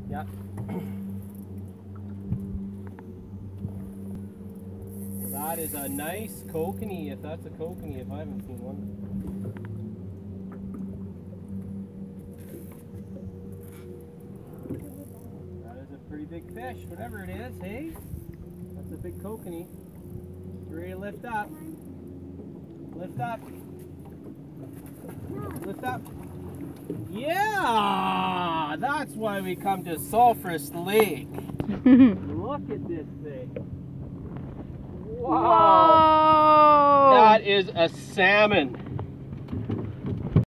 Yeah. That is a nice kokanee, if that's a kokanee, if I haven't seen one. That is a pretty big fish, whatever it is, hey? That's a big kokanee. You ready to lift up? Lift up. Lift up. Yeah! That's why we come to Sulphurous Lake. Look at this thing. Wow! Whoa! That is a salmon.